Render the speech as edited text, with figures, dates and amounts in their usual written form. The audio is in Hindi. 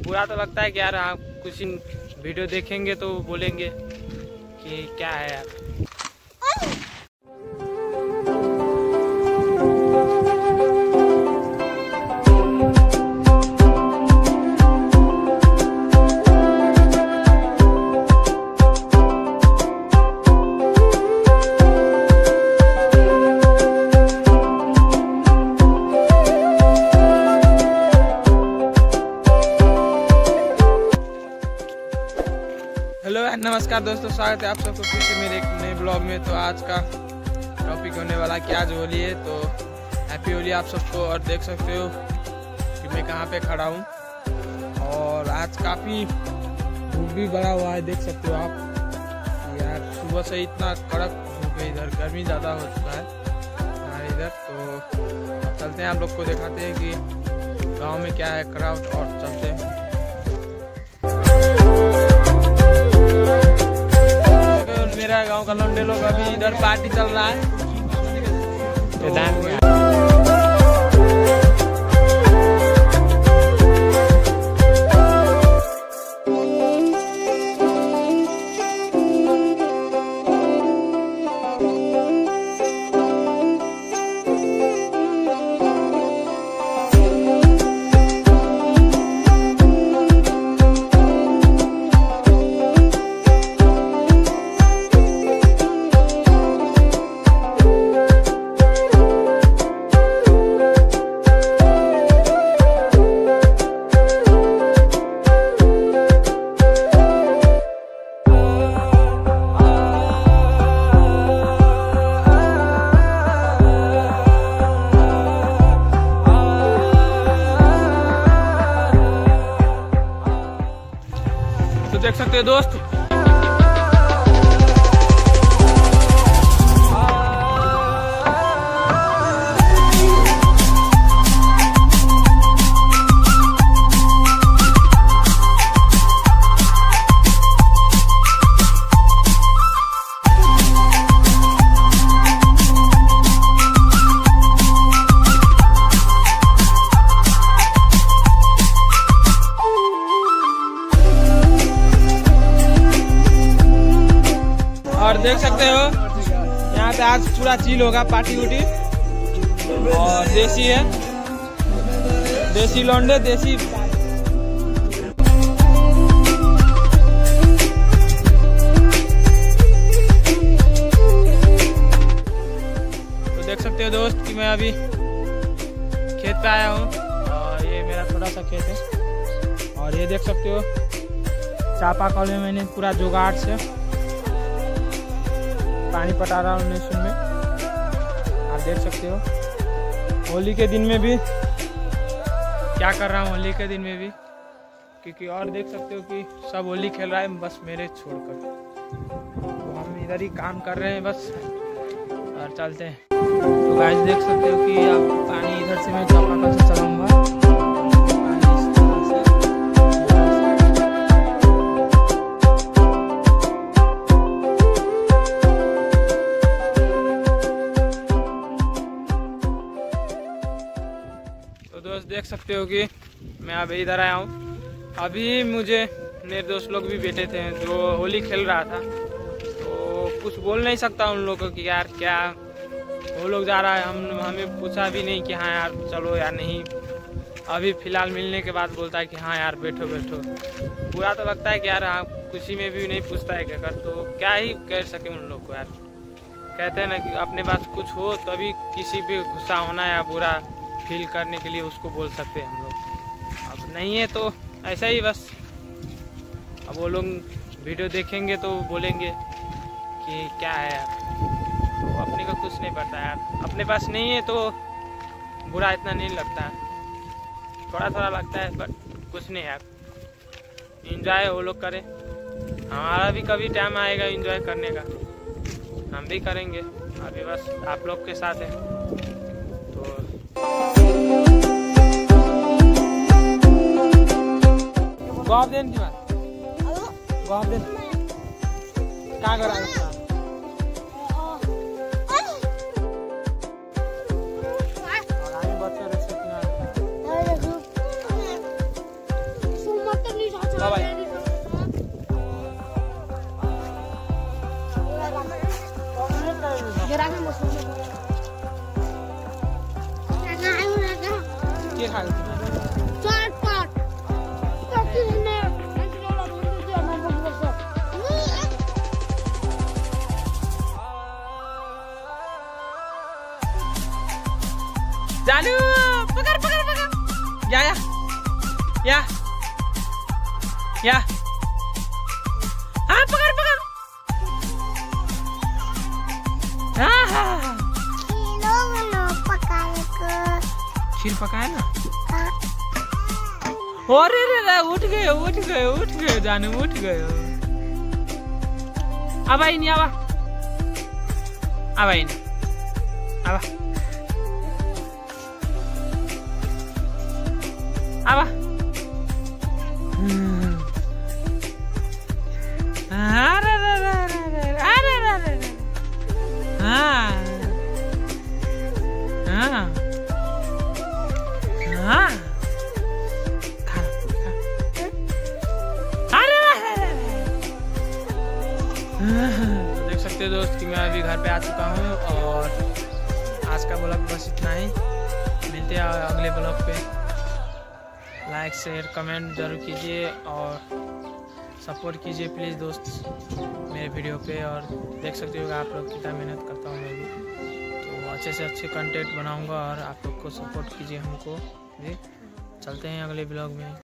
बुरा तो लगता है कि यार आप कुछ वीडियो देखेंगे तो बोलेंगे कि क्या है यार। हेलो नमस्कार दोस्तों, स्वागत है आप सबको फिर से मेरे एक नए ब्लॉग में। तो आज का टॉपिक होने वाला कि आज होली है, तो हैप्पी होली आप सबको। और देख सकते हो कि मैं कहाँ पे खड़ा हूँ और आज काफ़ी धूप भी बढ़ा हुआ है। देख सकते हो आप यार, सुबह से इतना कड़क धूप है, इधर गर्मी ज़्यादा हो चुका है हमारे इधर। तो चलते हैं, आप लोग को दिखाते हैं कि गाँव में क्या है क्राउड, और चलते हैं। मेरा गांव का लौंडे लोग अभी इधर पार्टी चल रहा है। तो देख सकते हो दोस्त, और देख सकते हो यहाँ पे आज पूरा चिल होगा, पार्टी उटी। और देसी है, देसी लौंडे, देसी। तो देख सकते हो दोस्त कि मैं अभी खेत पे आया हूँ और ये मेरा थोड़ा सा खेत है। और ये देख सकते हो चापाकल में मैंने पूरा जुगाड़ से पानी पटा रहा हूँ मशीन में। आप देख सकते हो होली के दिन में भी क्या कर रहा हूँ, होली के दिन में भी, क्योंकि और देख सकते हो कि सब होली खेल रहा है बस मेरे छोड़कर। तो हम इधर ही काम कर रहे हैं बस, और चलते हैं। तो गाइस देख सकते हो कि अब पानी इधर से मैं चापाकल से चलाऊंगा। तो दोस्त देख सकते हो कि मैं अभी इधर आया हूँ। अभी मुझे मेरे दोस्त लोग भी बैठे थे जो होली खेल रहा था, तो कुछ बोल नहीं सकता उन लोगों को कि यार क्या वो लोग जा रहा है। हमें पूछा भी नहीं कि हाँ यार चलो या नहीं। अभी फ़िलहाल मिलने के बाद बोलता है कि हाँ यार बैठो बैठो। बुरा तो लगता है कि यार हाँ, खुशी में भी नहीं पूछता है क्या कर, तो क्या ही कह सके उन लोग को यार। कहते हैं ना कि अपने पास कुछ हो तभी किसी पे गुस्सा होना या बुरा फील करने के लिए उसको बोल सकते हैं हम लोग। अब नहीं है तो ऐसा ही बस। अब वो लोग वीडियो देखेंगे तो बोलेंगे कि क्या है यार, तो अपने को कुछ नहीं पता यार। अपने पास नहीं है तो बुरा इतना नहीं लगता है, थोड़ा थोड़ा लगता है, बट कुछ नहीं यार। एंजॉय वो लोग करें, हमारा भी कभी टाइम आएगा एंजॉय करने का, हम भी करेंगे। अभी बस आप लोग के साथ है तो गॉब देन की बात गॉब देन क्या करा है या हाँ पकड़ पकड़। हाँ खीर पकाए ना। अरे रे उठ गए उठ गए उठ गए जानू उठ गए। अब आई नहीं आवा अब आई नहीं आवा आवा। अरे हाँ हाँ हाँ देख सकते हो दोस्त कि मैं अभी घर पे आ चुका हूँ और आज का ब्लॉग बस इतना ही। मिलते हैं अगले ब्लॉग पे। लाइक शेयर कमेंट जरूर कीजिए और सपोर्ट कीजिए प्लीज़ दोस्त मेरे वीडियो पे। और देख सकते हो आप लोग कितना मेहनत करता हूँ मैं भी, तो अच्छे से अच्छे कंटेंट बनाऊँगा और आप लोग को सपोर्ट कीजिए हमको भी। चलते हैं अगले ब्लॉग में।